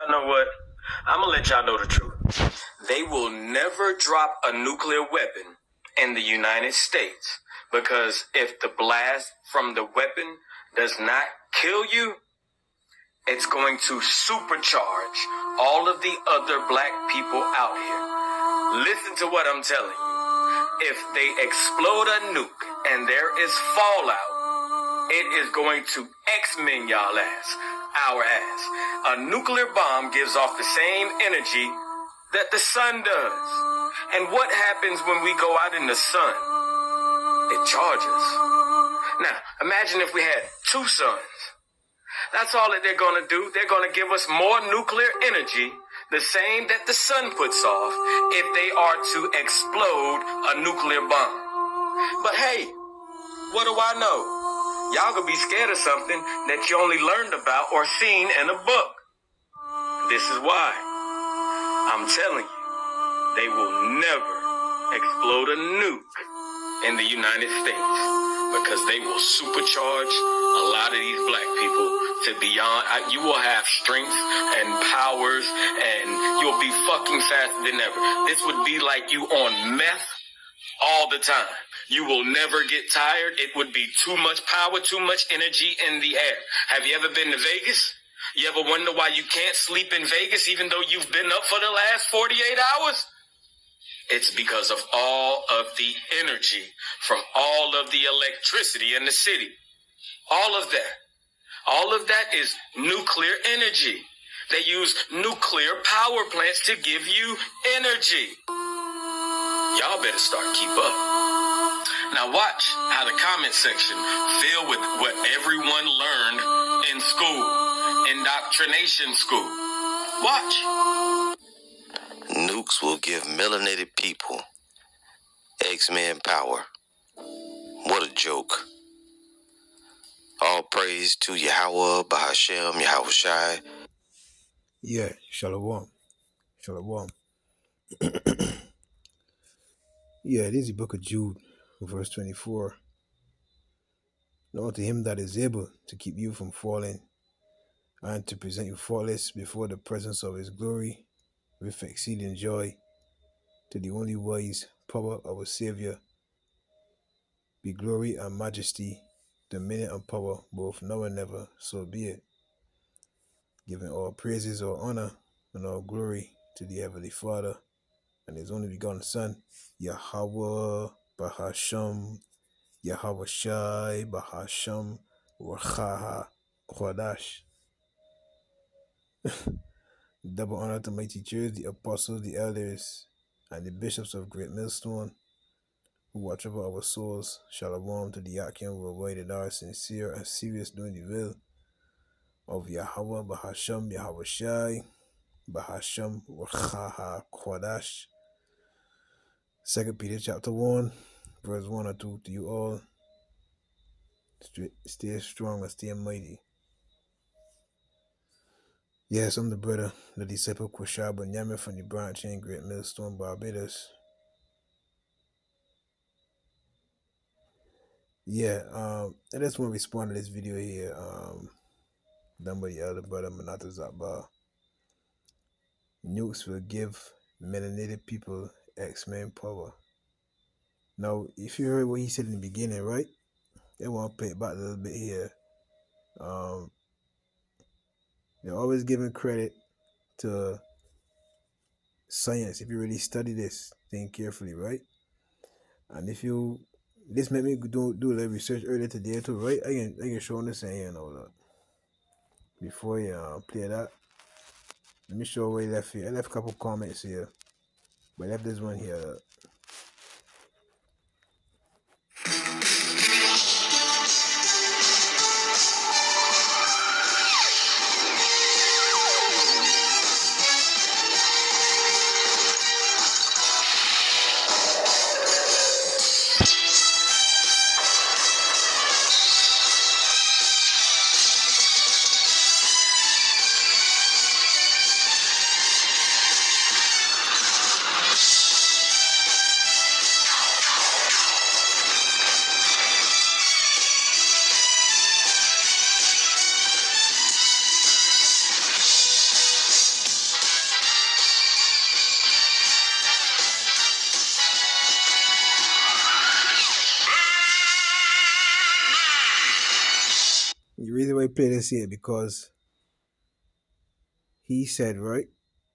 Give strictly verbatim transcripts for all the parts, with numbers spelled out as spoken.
You know what? I'm gonna let y'all know the truth. They will never drop a nuclear weapon in the United States because if the blast from the weapon does not kill you, it's going to supercharge all of the other black people out here. Listen to what I'm telling you. If they explode a nuke and there is fallout, it is going to X-Men y'all ass, our ass. A nuclear bomb gives off the same energy that the sun does. And what happens when we go out in the sun? It charges. Now, imagine if we had two suns. That's all that they're going to do. They're going to give us more nuclear energy, the same that the sun puts off, if they are to explode a nuclear bomb. But hey, what do I know? Y'all gonna be scared of something that you only learned about or seen in a book. This is why I'm telling you, they will never explode a nuke in the United States because they will supercharge a lot of these black people to beyond. You will have strength and powers and you'll be fucking faster than ever. This would be like you on meth all the time. You will never get tired. It would be too much power, too much energy in the air. Have you ever been to Vegas? You ever wonder why you can't sleep in Vegas even though you've been up for the last forty-eight hours? It's because of all of the energy from all of the electricity in the city. All of that. All of that is nuclear energy. They use nuclear power plants to give you energy. Y'all better start keep up. Now watch how the comment section fill with what everyone learned in school, indoctrination school. Watch. Nukes will give melanated people X-Men power. What a joke. All praise to Yahweh, Bahashem, Yahweh Shai. Yeah, Shalom. Shalom. Yeah, this is the book of Jude, verse twenty-four. Now to him that is able to keep you from falling and to present you faultless before the presence of his glory with exceeding joy, to the only wise power of our Savior, be glory and majesty, dominion and power, both now and ever, so be it. Giving all praises, all honor, and all glory to the Heavenly Father and his only begotten Son, Yahweh Bahasham, Yahweh Shai Bahasham, Wachaha Kwadash. Double honor to my teachers, the apostles, the elders, and the bishops of Great Millstone, who watch over our souls. Shalom to the Yakim worldwide that are sincere and serious doing the will of Yahweh Bahasham, Yahweh Shai Bahasham, Wachaha Kwadash. Second Peter chapter one, verse one or two to you all. Stay strong and stay mighty. Yes, I'm the brother, the disciple Kwashaba Nyame from the branch in Great Millstone, Barbados. Yeah, um, I just want to respond to this video here, um, done by the elder brother Manata Zabba. Nukes will give melanated people X-Men power. Now, if you heard what he said in the beginning, right? I want to play it back a little bit here. Um, they're always giving credit to science. If you really study this thing carefully, right? And if you, this made me do do a little research earlier today too, right? I can I can show on this here and all that. Before you uh, play that, let me show where I left here. I left a couple comments here, but I left this one here. reason why he played this here because he said, right?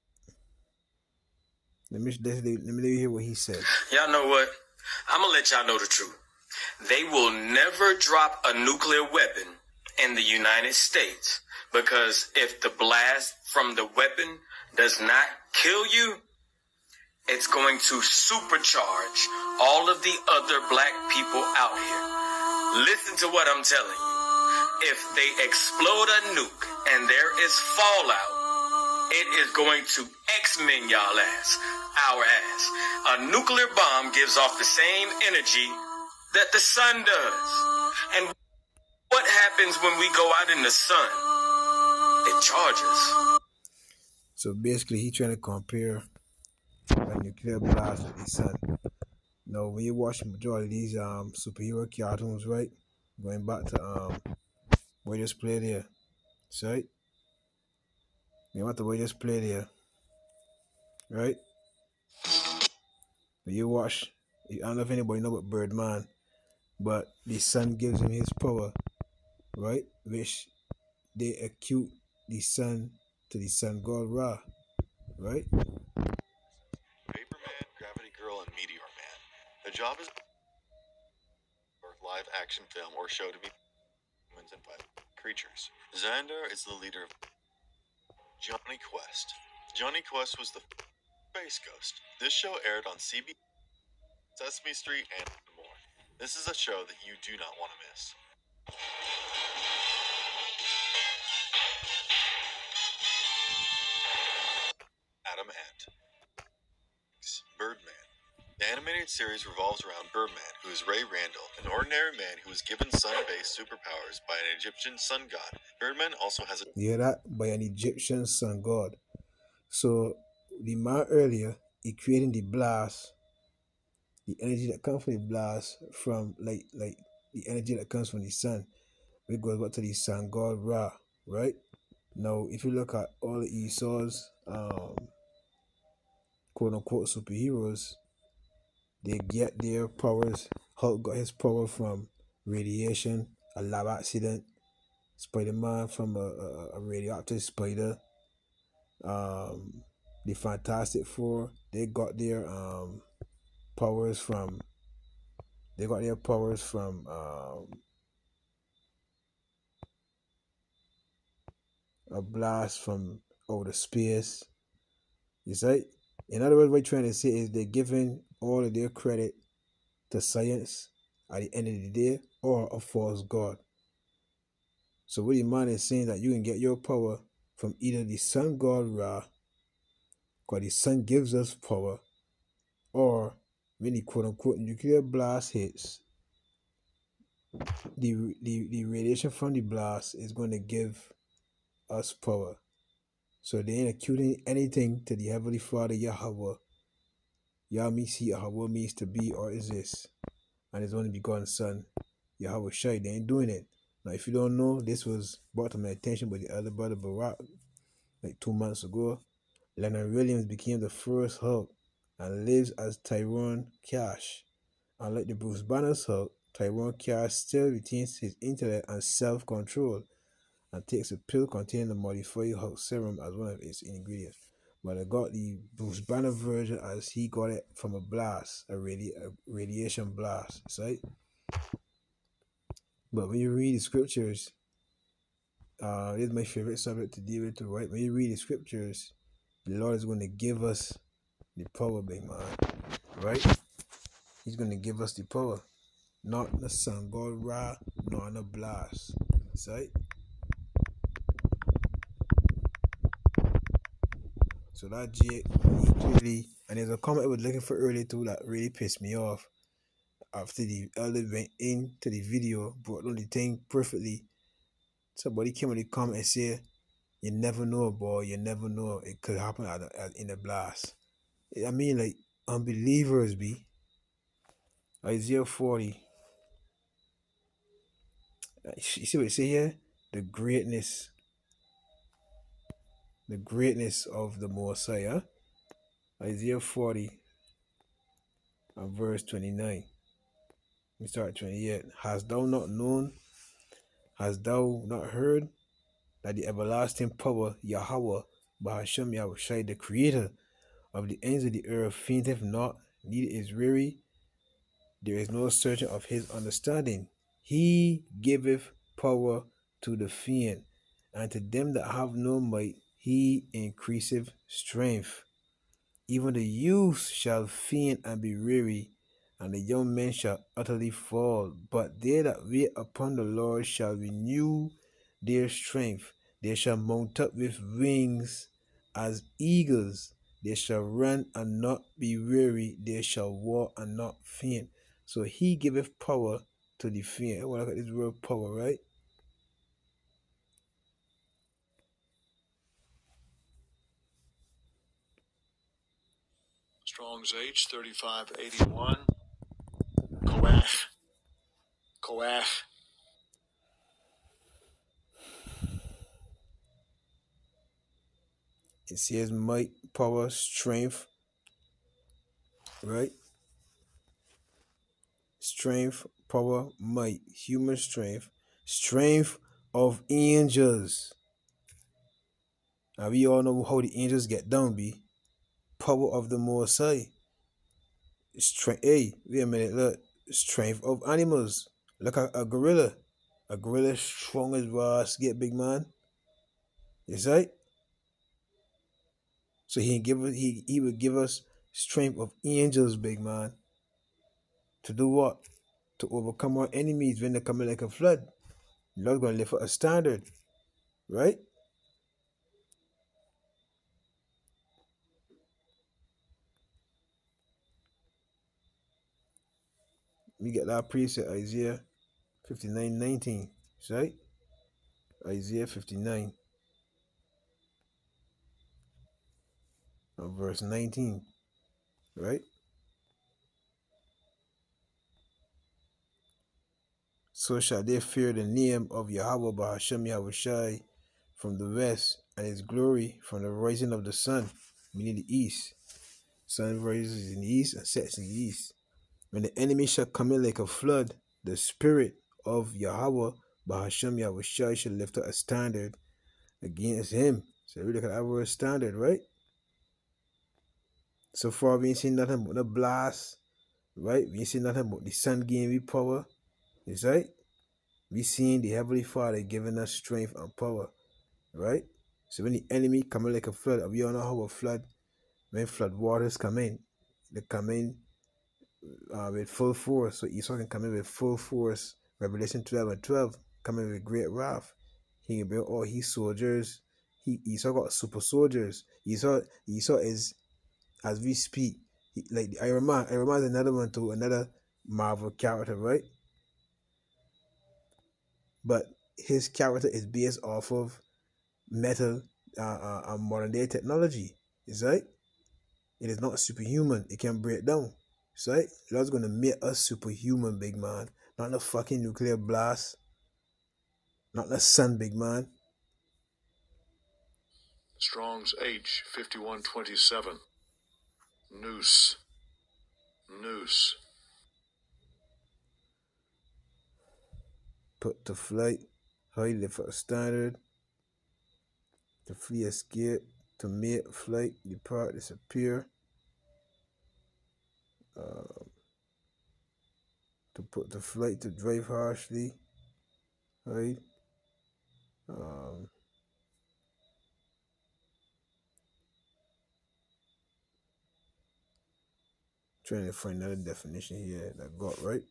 Let me let me, let me hear what he said. Y'all know what? I'm gonna let y'all know the truth. They will never drop a nuclear weapon in the United States because if the blast from the weapon does not kill you, it's going to supercharge all of the other black people out here. Listen to what I'm telling you. If they explode a nuke and there is fallout, it is going to X-Men y'all ass, our ass. A nuclear bomb gives off the same energy that the sun does. And what happens when we go out in the sun? It charges. So basically, he trying to compare a nuclear blast with the sun. Now, when you watch majority of these um superhero cartoons, right? Going back to um where this play there, right? You want to where this play there, right? When you watch, I don't know if anybody know about Birdman, but the sun gives him his power, right? Which they acute the sun to the sun god Ra, right? Paperman, Gravity Girl, and Meteor Man. The job is for live action film or show to be humans and wild creatures. Xandar is the leader of Johnny Quest. Johnny Quest was the Space Ghost. This show aired on C B S, Sesame Street, and more. This is a show that you do not want to miss. Adam Ant. Birdman. The animated series revolves around Birdman, who is Ray Randall, an ordinary man who was given sun-based superpowers by an Egyptian sun god. Birdman also has a... You hear that? By an Egyptian sun god. So, the man earlier, he creating the blast, the energy that comes from the blast, from, like, like the energy that comes from the sun, it goes back to the sun god Ra, right? Now, if you look at all the Esau's, um, quote-unquote superheroes, they get their powers. Hulk got his power from radiation, a lab accident. Spider-Man from a, a, a radioactive spider. Um, the Fantastic Four, they got their um powers from. They got their powers from um a blast from outer space. You see? In other words, what you're trying to say is they're giving all of their credit to science at the end of the day, or a false god. So what the man is saying that you can get your power from either the sun god Ra, because the sun gives us power, or when the quote unquote nuclear blast hits, the, the, the radiation from the blast is going to give us power. So they ain't accuting anything to the Heavenly Father Yahweh. Yah means Yahweh means to be or exist. And his only begotten son, Yahweh Shai. They ain't doing it. Now, if you don't know, this was brought to my attention by the other brother Barack like two months ago. Leonard Williams became the first Hulk and lives as Tyrone Cash. Unlike the Bruce Banner's Hulk, Tyrone Cash still retains his intellect and self-control and takes a pill containing the modified Hulk serum as one of its ingredients. But I got the Bruce Banner version as he got it from a blast, a, radi a radiation blast, right? But when you read the scriptures, uh, this is my favorite subject to deal with, too, right? When you read the scriptures, the Lord is going to give us the power, big man, right? He's going to give us the power, not the sun god Ra, nor the blast, right? So that Jake, he clearly, and there's a comment I was looking for earlier too that really pissed me off. After the elder went into the video, brought on the thing perfectly, somebody came in the comment and said, "You never know, boy. You never know. It could happen at, a, at in a blast." I mean, like unbelievers be. Isaiah forty. You see what it say here? The greatness, the greatness of the Messiah. Isaiah forty and verse twenty-nine. We start twenty-eight. Hast thou not known? Hast thou not heard that the everlasting power, Yahweh, Bahashem Yahushai, the creator of the ends of the earth, fainteth not, neither is weary, there is no searching of his understanding. He giveth power to the faint, and to them that have no might, he increaseth strength. Even the youth shall faint and be weary, and the young men shall utterly fall. But they that wait upon the Lord shall renew their strength. They shall mount up with wings as eagles. They shall run and not be weary. They shall walk and not faint. So he giveth power to the faint. I want to look at this word power, right? Strong's H thirty-five eighty-one. Koach. Koach. It says might, power, strength, right? Strength, power, might, human strength, strength of angels. Now we all know how the angels get down, be. Power of the Most High. Strength, hey, wait a minute, look. Strength of animals. Look at a gorilla. A gorilla strong as brass, get big man. Is right? So he give us, he he would give us strength of angels, big man. To do what? To overcome our enemies when they come in like a flood. The Lord's gonna lift up a standard. Right? We get that precept, Isaiah fifty-nine nineteen. Right? Isaiah fifty-nine. Verse nineteen. Right? So shall they fear the name of Yahweh Bahashem Yahushai from the west, and his glory from the rising of the sun, meaning the east. Sun rises in the east and sets in the east. When the enemy shall come in like a flood, the spirit of Yahweh Bahashem Yahushai shall lift up a standard against him. So we look at our word standard, right? So far we ain't seen nothing but the blast, right? We ain't seen nothing but the sun giving me power. Is right? We seen the Heavenly Father giving us strength and power, right? So when the enemy come in like a flood, we all know how a flood, when flood waters come in, they come in uh, with full force. So Esau can come in with full force. Revelation twelve and twelve, come in with great wrath. He can bring all his soldiers. He Esau got super soldiers. Esau Esau is, as we speak, he, like Iron Man. Iron Man is another one too, another Marvel character, right? But his character is based off of metal uh, uh, uh, modern day technology. Is right? It is not superhuman. It can break down. Is right? God's gonna make us superhuman, big man. Not the fucking nuclear blast. Not the sun, big man. Strong's H fifty-one twenty-seven. Noose. Noose. Put to flight. High lift a standard. To flee, escape. To make flight. Depart, disappear. Uh, to put to flight. To drive harshly. Right? Um, trying to find another definition here that I got right.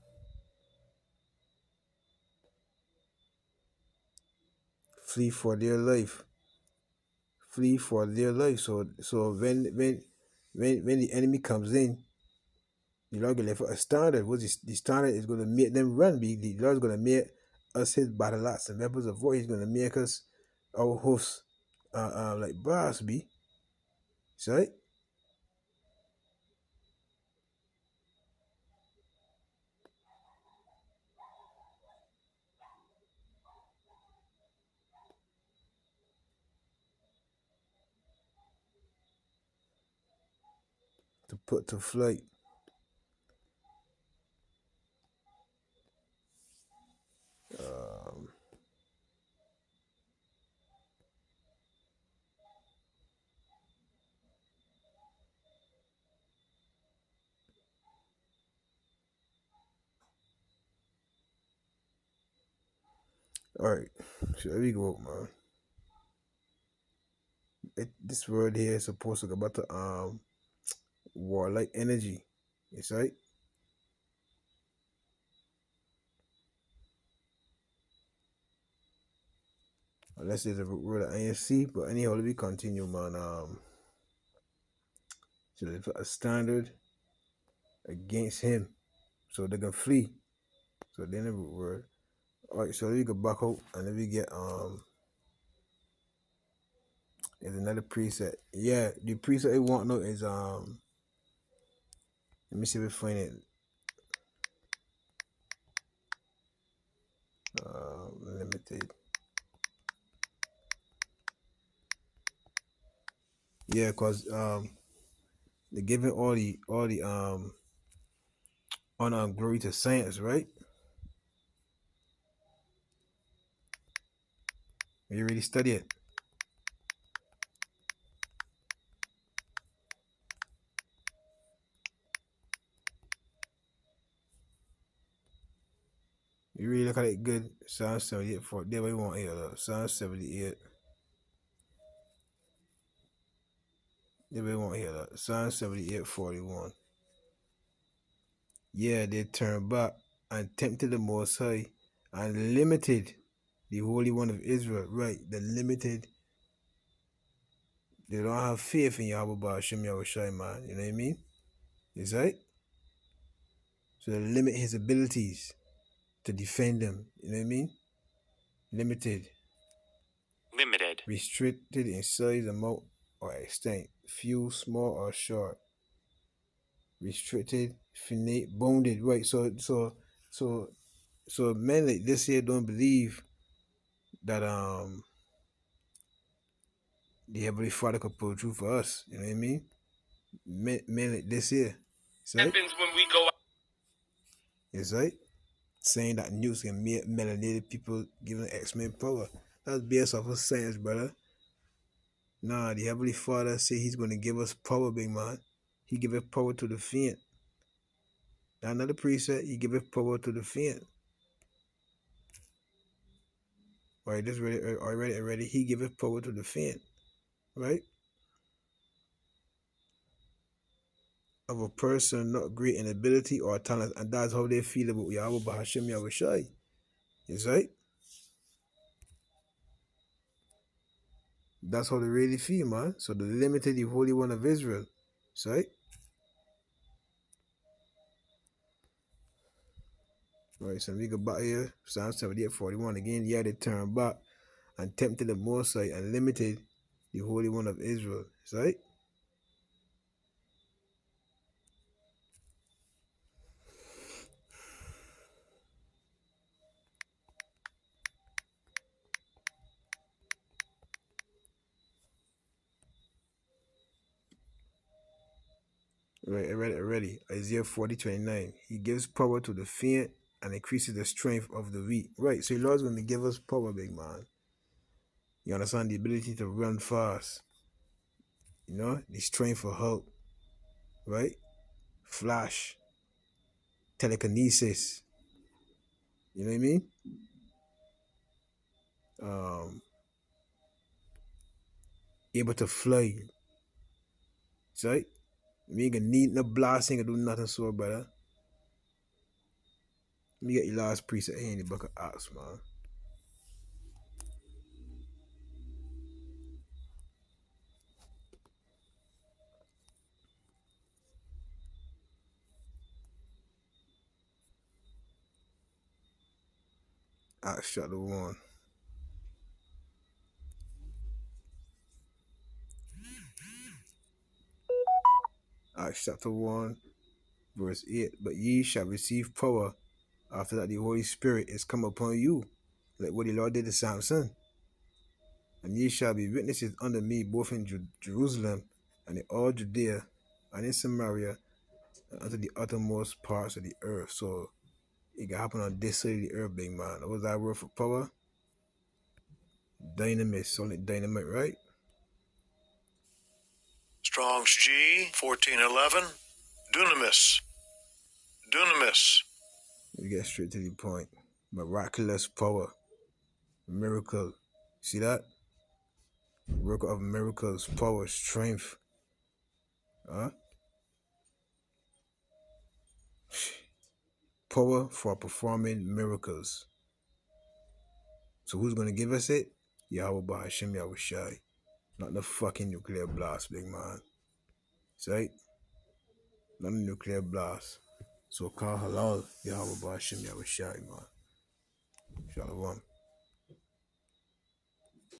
Flee for their life. Flee for their life. So so when when when when the enemy comes in, the Lord gonna for a standard. What the, the standard is gonna make them run. The, the Lord's gonna make us his battle axe and weapons of war. He's gonna make us our hosts uh, uh like brass be. See right? To put to flight. Um Alright, so there we go, man. It, this word here is supposed to go about the um warlike energy. It's right. Unless there's a word of I N C, but anyhow, let me continue, man. Um, so they put a standard against him, so they can flee. So then the root word. All right, so let me go back out and let me get um. There's another preset. Yeah, the preset I want now is um. Let me see if we find it. Uh, limited. Yeah, cause um, they're giving all the all the um honor and glory to science, right? You really study it. You really look at it good. Psalm seventy-eight for there we want here. Look. Psalm seventy-eight. There we want here. Look. Psalm seventy-eight forty-one. Yeah, they turned back and tempted the Most High and limited the Holy One of Israel. Right, the limited. They don't have faith in Yahweh Ba'ashem Yahushai, man. You know what I mean? Is right? So they limit his abilities to defend them. You know what I mean? Limited. Limited. Restricted in size, amount, or extent. Few, small, or short. Restricted, finite, bounded. Right. So so so so men like this here don't believe that um the Heavenly Father could pull through for us. You know what I mean? Men, men like this here. Right? Happens when we go out. It's right. Saying that news can make melanated people giving X-Men power. That's based off of science, brother. Nah, the Heavenly Father say he's going to give us power, big man. He giveth power to the faint. Now another preset, he giveth power to the faint. Alright, this ready, already, already. He giveth power to the faint. Right? Of a person not great in ability or talent, and that's how they feel about Yahweh Ba'ashem Yahushai. Is right? That's how they really feel, man. So they limited the Holy One of Israel. Is right? Right, so we go back here, Psalm seventy-eight forty-one again. Yeah, they turned back and tempted the Most High and limited the Holy One of Israel. Is right? Right, I read it already. Isaiah forty twenty-nine. He gives power to the faint and increases the strength of the weak. Right, so the Lord's going to give us power, big man. You understand? The ability to run fast. You know? The strength for help. Right? Flash. Telekinesis. You know what I mean? Um, able to fly. Right? We ain't gonna need no blasting or do nothing so, brother. Let me get your last preset here in the book of Acts, man. Acts chapter one. Acts chapter one, verse eight. But ye shall receive power after that the Holy Spirit is come upon you, like what the Lord did to Samson. And ye shall be witnesses unto me both in Ju Jerusalem and in all Judea and in Samaria and unto the uttermost parts of the earth. So it can happen on this side of the earth, big man. What was that word for power? Dynamite, solid dynamite, right? Strong's G, fourteen eleven. Dunamis. Dunamis. We get straight to the point. Miraculous power. miracle. See that? Worker of miracles, power, strength. Huh? Power for performing miracles. So who's gonna give us it? Yahweh Bahashem Yahushai. Not the fucking nuclear blast, big man. See? Not the nuclear blast. So call halal Yahweh Bahashem Yahushai, man. Shalom.